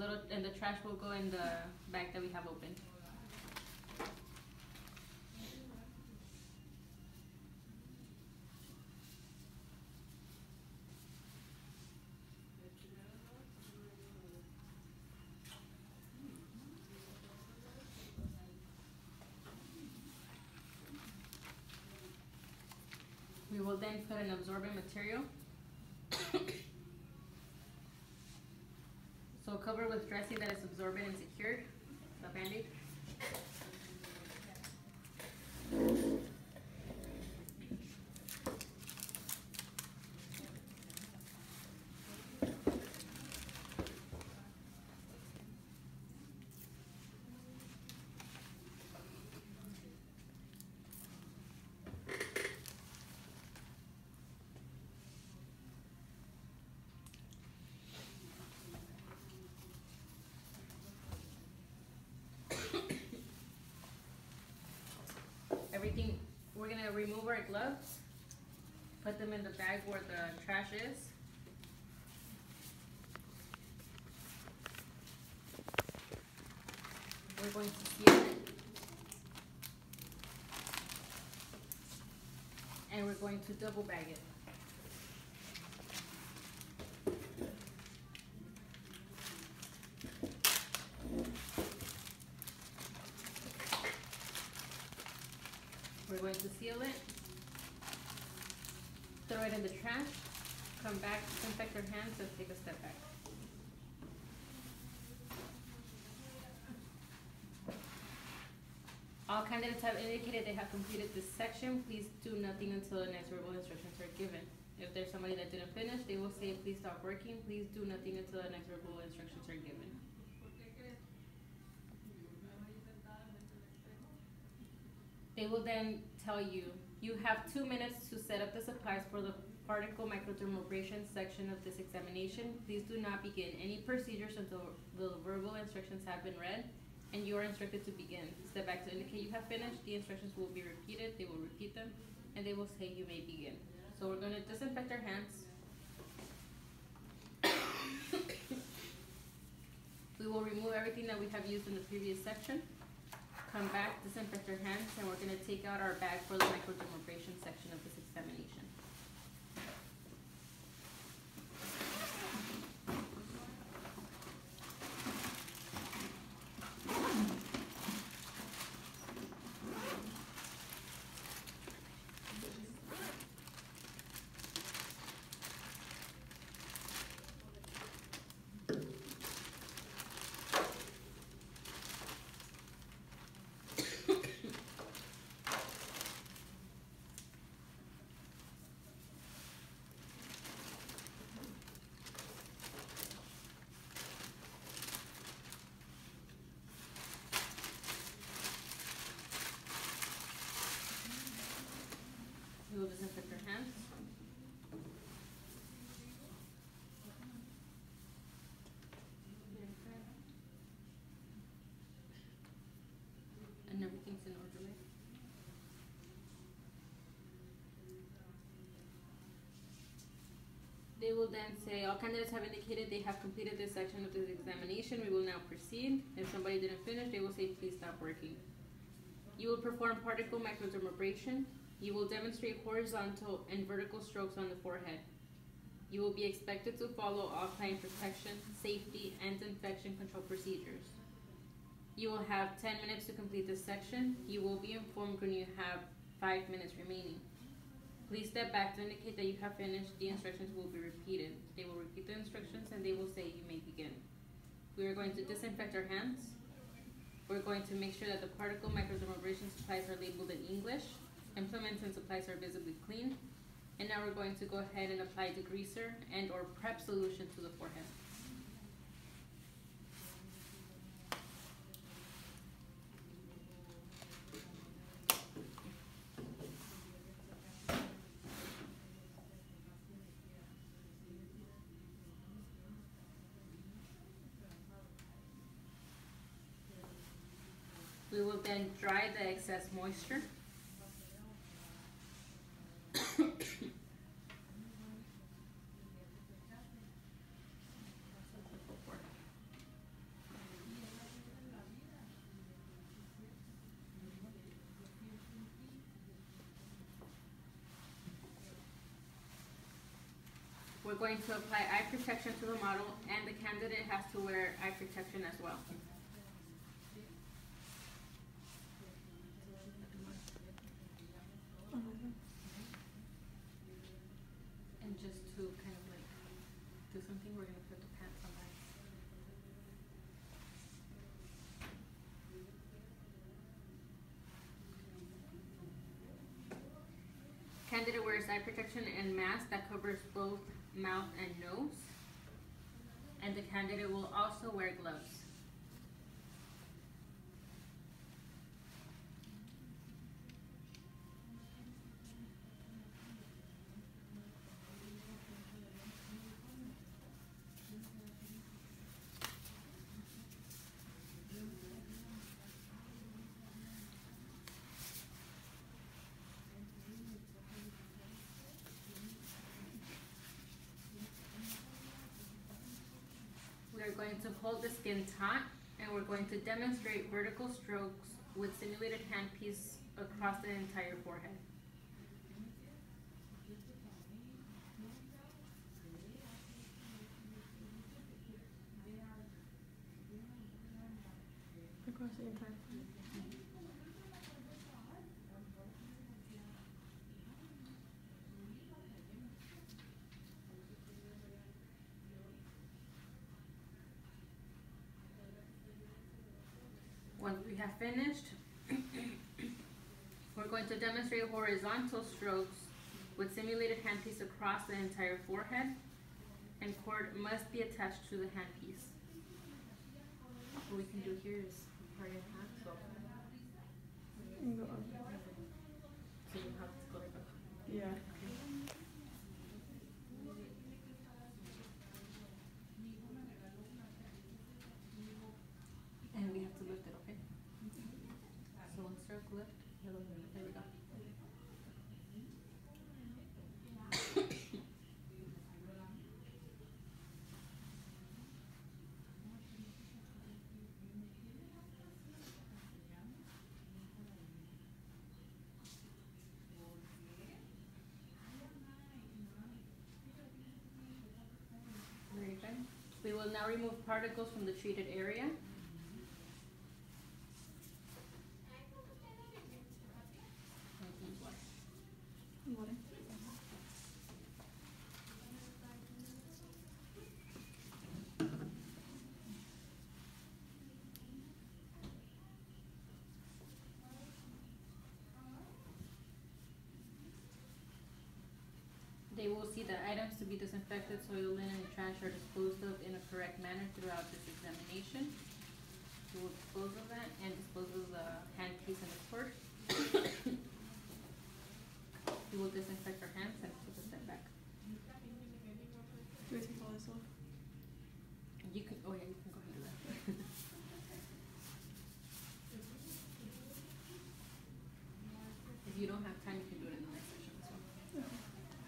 little, and the trash will go in the bag that we have open. We will then put an absorbent material. So cover with dressing that is absorbent and secured, the Band-Aid. Everything, we're gonna remove our gloves, put them in the bag where the trash is. We're going to seal it. And we're going to double bag it. We're going to seal it, throw it in the trash, come back, disinfect our hands, and take a step back. All candidates have indicated they have completed this section. Please do nothing until the next verbal instructions are given. If there's somebody that didn't finish, they will say, please stop working. Please do nothing until the next verbal instructions are given. They will then tell you, you have two minutes to set up the supplies for the particle microdermabrasion section of this examination. Please do not begin any procedures until the verbal instructions have been read and you are instructed to begin. Step back to indicate you have finished. The instructions will be repeated. They will repeat them and they will say you may begin. So we're going to disinfect our hands. We will remove everything that we have used in the previous section. Come back, disinfect our hands, and we're going to take out our bag for the microdermabrasion section of this examination. We will disinfect our hands. And everything's in order, right? They will then say, all candidates have indicated they have completed this section of this examination. We will now proceed. If somebody didn't finish, they will say, please stop working. You will perform particle microdermabrasion. You will demonstrate horizontal and vertical strokes on the forehead. You will be expected to follow all client protection, safety, and infection control procedures. You will have ten minutes to complete this section. You will be informed when you have five minutes remaining. Please step back to indicate that you have finished. The instructions will be repeated. They will repeat the instructions and they will say you may begin. We are going to disinfect our hands. We're going to make sure that the particle microdermabrasion supplies are labeled in English. Implements and supplies are visibly clean. And now we're going to go ahead and apply degreaser and or prep solution to the forehead. We will then dry the excess moisture. we're going to apply eye protection to the model, and the candidate has to wear eye protection as well. And just to kind of like do something, we're gonna put the pants on that. Candidate wears eye protection and mask that covers both mouth and nose. And the candidate will also wear gloves. We are going to hold the skin taut, and we're going to demonstrate vertical strokes with simulated handpiece across the entire forehead. Across the entire forehead. Once we have finished, we're going to demonstrate horizontal strokes with simulated handpiece across the entire forehead, and cord must be attached to the handpiece. What we can do here is part in half, so, And go up. so you have to go like that. Yeah. And we have to lift it, okay? So one stroke lift, the other one, there we go. Very good. We will now remove particles from the treated area. Water. They will see the items to be disinfected, soil, linen, and trash are disposed of in a correct manner throughout this examination. We will dispose of that and dispose of the handpiece and the cord. We will disinfect our hands and take a step back. Do I take all this off? You can, oh yeah, you can go ahead and do that. If you don't have time, you can do it in the next section as well. Okay.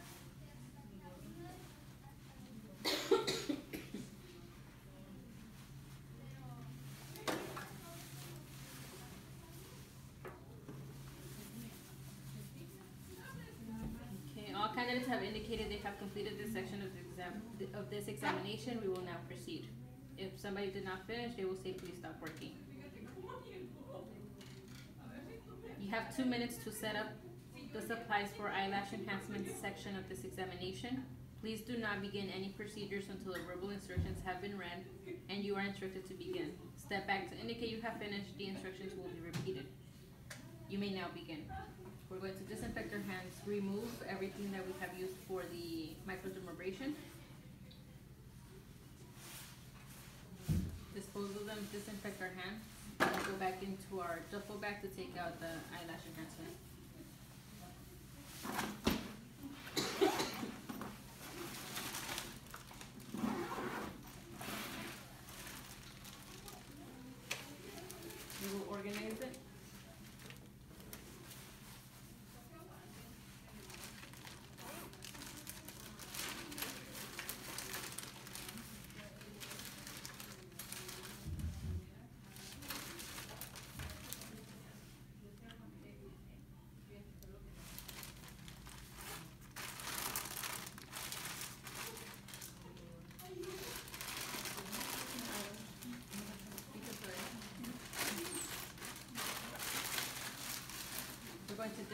Okay, all candidates have indicated they have completed this section of the exam, of this examination. We will now proceed. If somebody did not finish, they will say, please stop working. You have two minutes to set up the supplies for eyelash enhancement section of this examination. Please do not begin any procedures until the verbal instructions have been read and you are instructed to begin. Step back to indicate you have finished. The instructions will be repeated. You may now begin. We're going to disinfect our hands, remove everything that we have used for the microdermabrasion. Dispose of them, disinfect our hands, and go back into our duffel bag to take out the eyelash enhancement. We will organize it.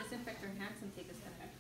disinfect our hands and take a step back.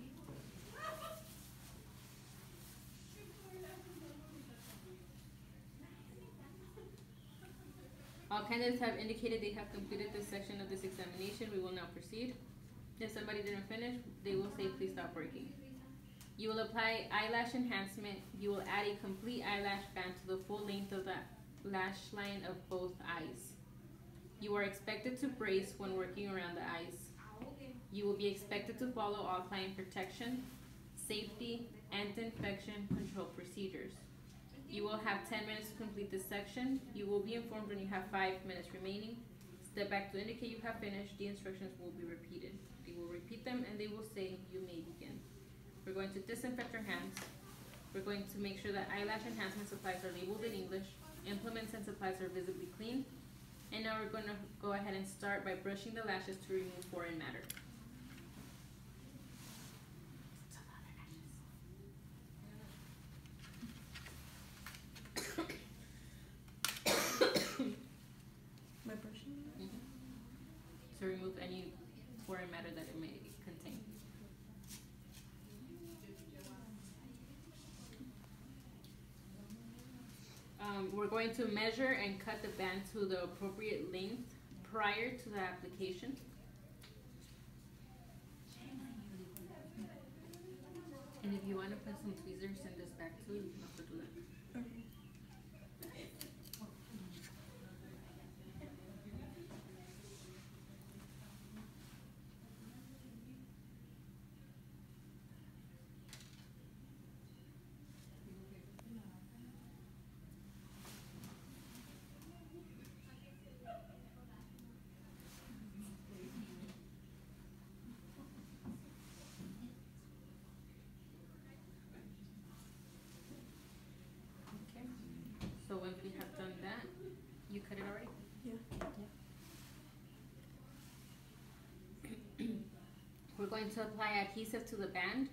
All candidates have indicated they have completed this section of this examination. We will now proceed. If somebody didn't finish, they will say, please stop working. You will apply eyelash enhancement. You will add a complete eyelash band to the full length of the lash line of both eyes. You are expected to brace when working around the eyes. You will be expected to follow all client protection, safety, and infection control procedures. You will have ten minutes to complete this section. You will be informed when you have five minutes remaining. Step back to indicate you have finished. The instructions will be repeated. They will repeat them and they will say, you may begin. We're going to disinfect your hands. We're going to make sure that eyelash enhancement supplies are labeled in English. Implements and supplies are visibly clean. And now we're going to go ahead and start by brushing the lashes to remove foreign matter. My brushing? Mm-hmm. To remove any foreign matter that it may contain. Um, we're going to measure and cut the band to the appropriate length prior to the application. And if you want to put some tweezers in this back too, you can also do that. Okay. So once we have done that, you cut it already? Yeah. We're going to apply adhesive to the band.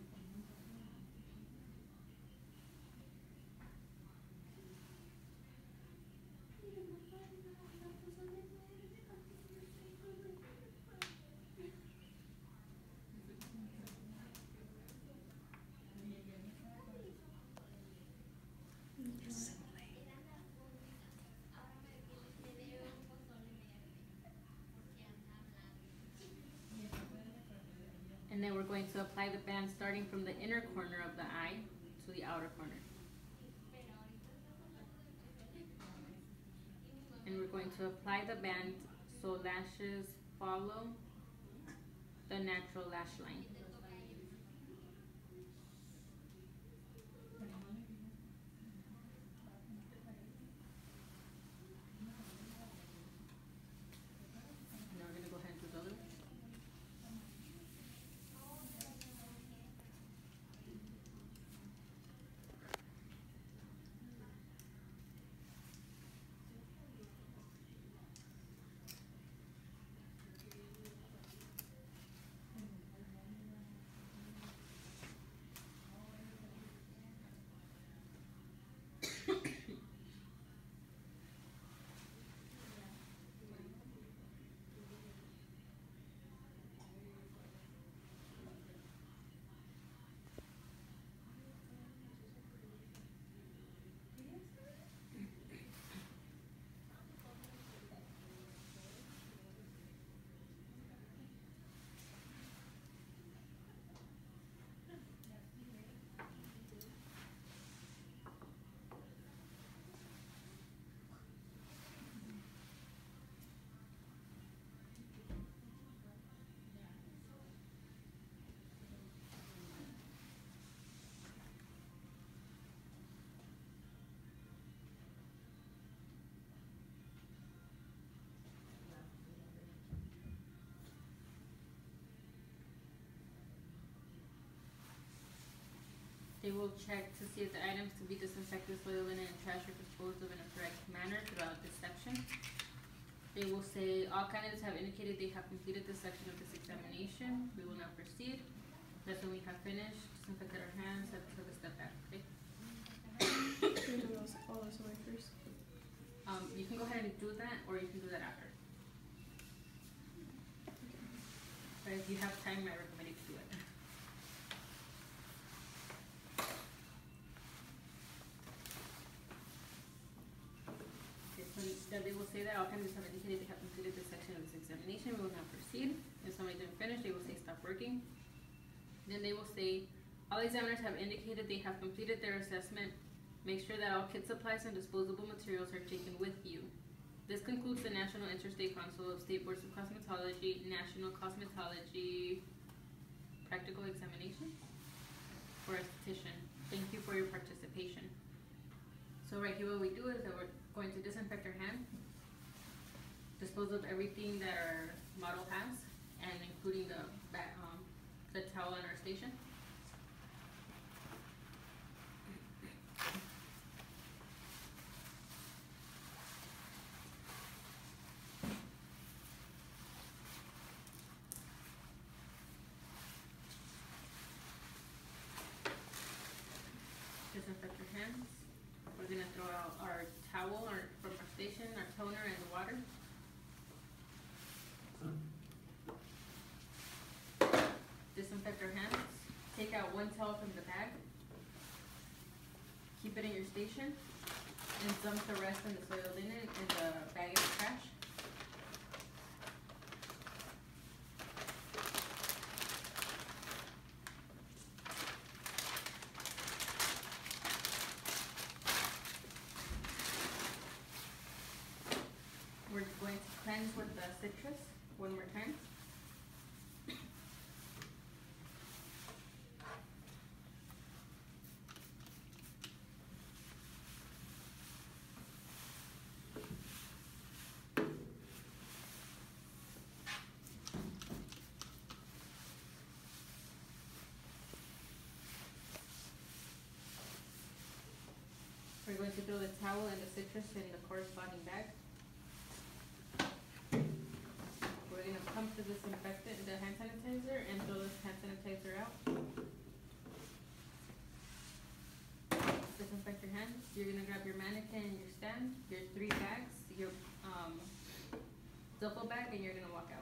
And then we're going to apply the band starting from the inner corner of the eye to the outer corner. And we're going to apply the band so lashes follow the natural lash line. Now we're going to go ahead and do the other one. They will check to see if the items to be disinfected, soil, linen, and trash are disposed of in a correct manner throughout this section. They will say all candidates have indicated they have completed this section of this examination. We will now proceed. That's when we have finished, disinfected our hands, have took a step back, okay? Should we do those, all this away first? Um, you can go ahead and do that, or you can do that after. But if if you have time, I recommend you to do it. Okay, so then they will say that all candidates have indicated they have completed this section of this examination. We will now proceed. If somebody didn't finish, they will say stop working. Then they will say, all examiners have indicated they have completed their assessment. Make sure that all kit supplies and disposable materials are taken with you. This concludes the National Interstate Council of State Boards of Cosmetology National Cosmetology Practical Examination for esthetician. Thank you for your participation. So right here what we do is that we're going to disinfect our hand, dispose of everything that our model has, and including the back, um, the towel in our station. Disinfect your hands. We're gonna throw out our towel our, from our station, our toner, and the water. Disinfect our hands. Take out one towel from the bag. Keep it in your station, and dump the rest in the soiled linen in the bag of trash. We're going to cleanse with the citrus one more time. We're going to throw the towel and the citrus in the corresponding bag. We're going to pump the disinfectant, the hand sanitizer, and throw this hand sanitizer out. Disinfect your hands. You're going to grab your mannequin and your stand, your three bags, your um, duffel bag, and you're going to walk out.